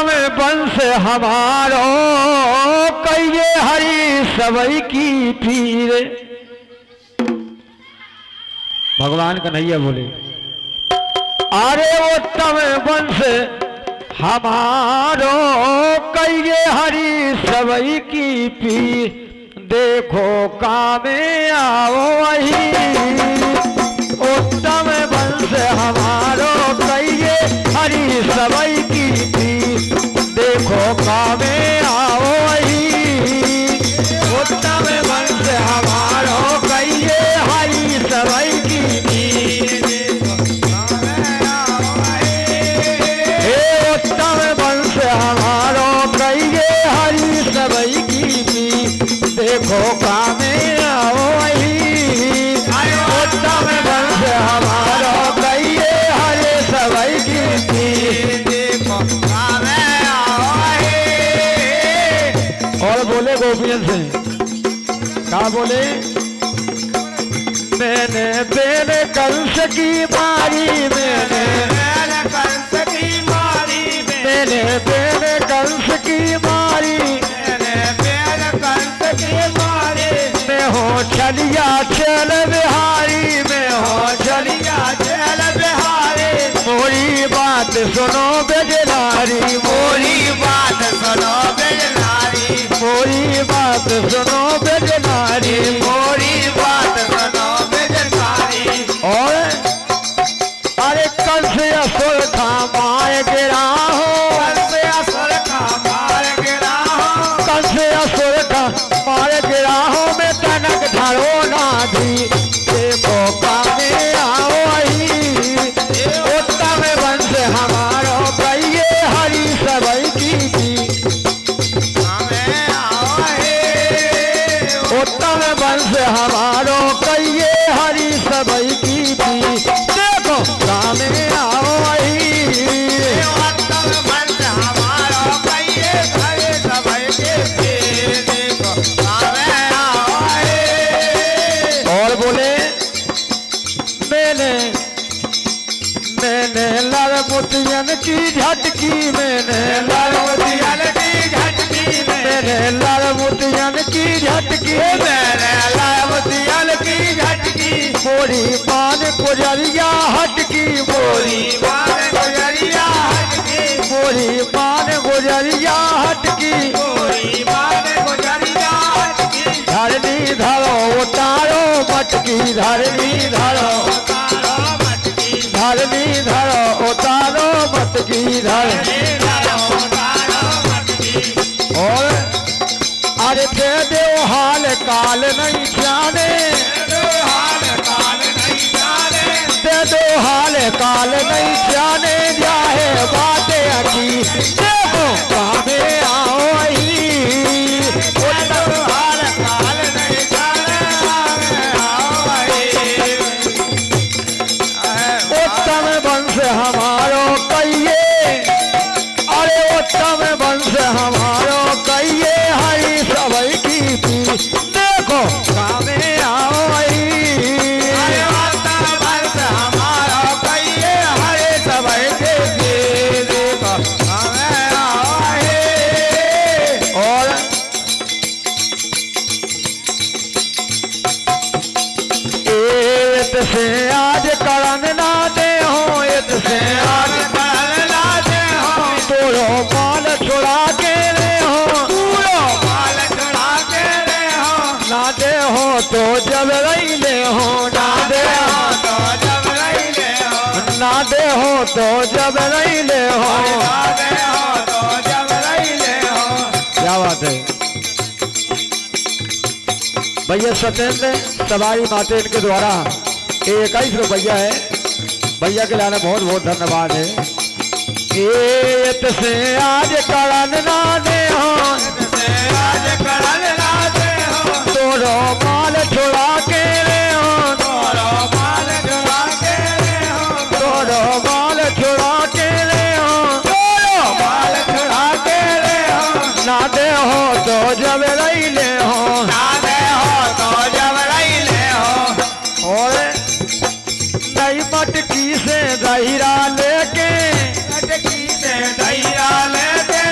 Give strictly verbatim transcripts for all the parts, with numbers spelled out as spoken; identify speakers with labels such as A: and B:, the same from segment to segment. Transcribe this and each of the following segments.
A: उत्तम वंश हमारो कहिए हरि सबई की पीर। भगवान कन्हैया बोले अरे उत्तम वंश हमारो कहिए हरि सबई की पीर। देखो कामे आओ वही उत्तम वंश हमारो कहिए हरि सबई की पीर। देखो कामे आओ वही उत्तम वंश हमारो कहिए हरि सबई की पीर। हे उत्तम वंश हमारो कहिए हरि सबई की पीर। देखो कामे आओ वही उत्तम वंश हमारो कहिए हरि सबई की पीर। देखो कामे आओ वही। और बोले गोपियन से क्या बोले मैंने बेन कंस की मारी मैंने बेन कंस की मारी मैंने बेन कंस की मारी मैंने बेन कंस की मारी। मैं हो चलिया चल बिहारी मैं हो चलिया चल बिहारी। मोरी बात सुनो बेजनारी मोरी बात सुनो बेजनारी मोरी बात सुनो बेजनारी मोरी बात सुनो बेजनारी। और अरे कंस असुर था मार गिरा हो कंस असुर था मार गिरा हो कंस असुर था मार गिरा हो। मैं तनक धरो ना दी देखो कामे आओ वही उत्तम वंश हमारो कहिए हरि सबई की पीर। उत्तम वंश हमारो कहिए हरि सबई की पीर। देखो कामे आओ वही उत्तम वंश हमारो कहिए हरि सबई की पीर। देखो कामे आओ वही। और बोले मैंने मैंने लड़ मोतियन की झटकी मैंने लड़ मोतियन की झटकी मैंने लड़ मोतियन की झटकी मैंने लड़ मोतियन की झटकी। मोरी मान गुजरिया हटकी मोरी मान गुजरिया हटकी मोरी मान गुजरिया हटकी मोरी मान गुजरिया हटकी। धरनी धरो उतारो मटकी धरनी धरो उतारो मटकी धरनी धरो उतारो मटकी धरनी धरो उतारो मटकी। और अरे दे दो हाल काल नहीं जाने दे दो हाल काल नहीं जाने दे दो हाल काल नहीं जाने जाहे बातें अकी। देखो कामे आओ वही उत्तम हाल काल नहीं जाने आओ वही। उत्तम वंश हमारो कहिए अरे उत्तम वंश हमारो कहिए हरि सबई की पीर। देखो कामे आओ वही उत्तम वंश हमारो कहिए हरि सबई की पीर। देखो कामे आओ वही। और एत से आज करण ना दे हो एत से आज करण ना दे हो। तोरो माल छुड़ा के ले हो तोरो माल छुड़ा के ले हो। ना दे हो तो जब रही ले हो ना दे हो तो जब रही ले हो ना दे हो तो जब रही ले हो ना दे हो तो जब रही ले हो। क्या बात है भैया सत्येंद्र सवारी माते इनके द्वारा इक्कीस रुपया है। भैया के लाने बहुत बहुत धन्यवाद है। एत से आज करण ना दे हो से आज करण ना दे हो। तोरो माल छुड़ा के ले हो तोरो माल छुड़ा के ले हो तोरो माल छुड़ा के ले हो तोरो माल छुड़ा के ले हो। ना दे हो तो जब रही ले हो ना दे हो तो जब रही ले हो। और नई मटकी से दहीरा लेके मटकी से दहीरा लेके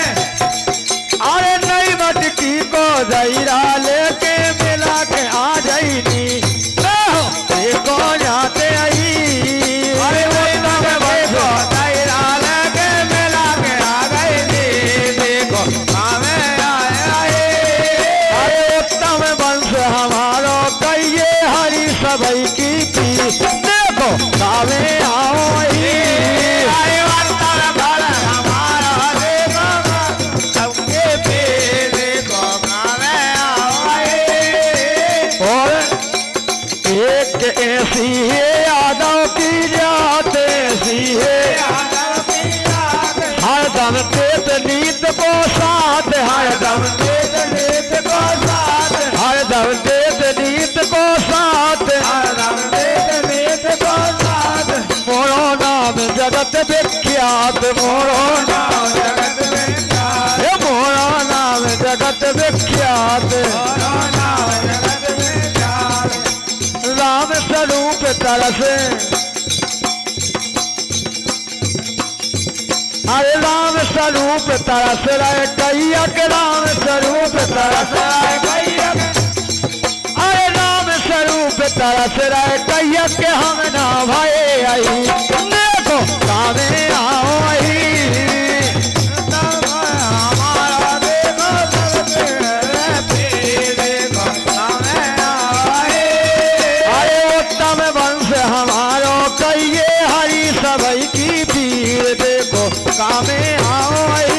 A: देत नीत को साथ, हरदम देत नीत को साथ, हरदम देत नीत को साथ, हरदम देत नीत को साथ। मोरो नाम जगत विख्यात, मोरो नाम जगत विख्यात, हे मोरो नाम जगत विख्यात, मोरो नाम जगत विख्यात। राम स्वरूप तरसे, अरे राम स्वरूप तरस रहे कैया के, राम स्वरूप तरस रहे कैया के, अरे राम स्वरूप तरस रहे कैया के। हम ना भये आई देखो कामे आओ आई, हमारा देखो सबके फिर देखो कामे आओ आई। अरे उत्तम वंश हमारो कैये हरि सबई की पीर देखो कामे आओ आई।